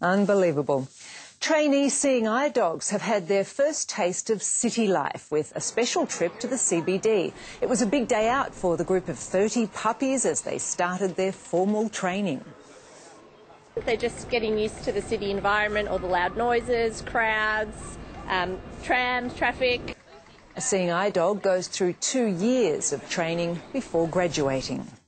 Unbelievable. Trainee Seeing Eye Dogs have had their first taste of city life with a special trip to the CBD. It was a big day out for the group of 30 puppies as they started their formal training. They're just getting used to the city environment, all the loud noises, crowds, trams, traffic. A Seeing Eye Dog goes through 2 years of training before graduating.